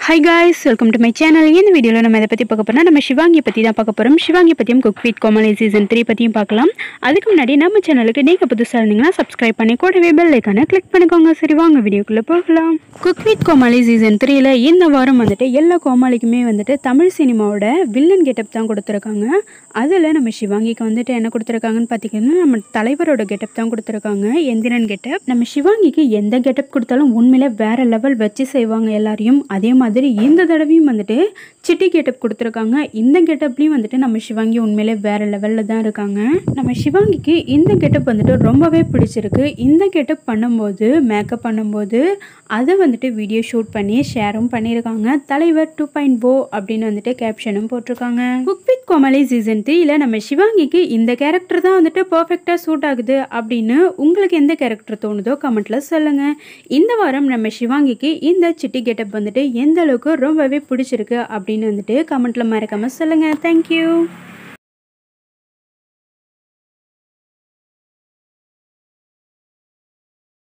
Hi guys, welcome to my channel. இந்த வீடியோல நம்ம எதை பத்தி பார்க்க போறோம்னா நம்ம சிவாங்கி பத்தி தான் பார்க்க போறோம். சிவாங்கி பத்தியும் குக் வித் கோமாளி சீசன் 3 பத்தியும் பார்க்கலாம். அதுக்கு முன்னாடி நம்ம சேனலுக்கு நீங்க புதுசா இருந்தீங்கன்னா Subscribe பண்ணி கூடவே பெல் ஐகானை கிளிக் பண்ணிக்கோங்க. சரி வாங்க வீடியோக்குள்ள போகலாம். குக் வித் கோமாளி சீசன் 3ல இந்த வாரம் எல்லா கோமாளிக்குமே தமிழ் சினிமாவோட வில்லன் கெட்டப் தான் கொடுத்திருக்காங்க. அதுல நம்ம சிவாங்கிக்கு என்ன கொடுத்திருக்காங்கன்னு பாத்தீங்கன்னா நம்ம தலைவரோட கெட்டப் தான் கொடுத்திருக்காங்க. எந்திரன் கெட்டப். நம்ம சிவாங்கிக்கு எந்த கெட்டப் கொடுத்தாலும் உண்மையிலே வேற லெவல் வச்சு செய்வாங்க எல்லாரையும். அதே மாதிரி இந்த தடவையும் சிட்டி கெட்டப் கொடுத்துருக்காங்க. இந்த கெட்டப்லையும் நம்ம சிவாங்கி உண்மையிலே வேற லெவலில் தான் இருக்காங்க. நம்ம சிவாங்கிக்கு இந்த கெட்டப் ரொம்பவே பிடிச்சிருக்கு. இந்த கெட்டப் பண்ணும்போது மேக்கப் பண்ணும்போது அதை வீடியோ ஷூட் பண்ணி ஷேரும் பண்ணியிருக்காங்க. தலைவர் 2.0 அப்படின்னு கேப்ஷனும் போட்டிருக்காங்க. குக் வித் கோமாளி சீசன் 3ல நம்ம சிவாங்கிக்கு இந்த கேரக்டர் தான் பர்ஃபெக்டாக சூட் ஆகுது அப்படின்னு உங்களுக்கு எந்த கேரக்டர் தோணுதோ கமெண்ட்ல சொல்லுங்க. இந்த வாரம் நம்ம சிவாங்கிக்கு இந்த சிட்டி கெட்டப் எந்த அளவுக்கு ரொம்பவே பிடிச்சிருக்கு அப்படின்னு கமெண்ட்ல மறக்காம சொல்லுங்க. தேங்க்யூ.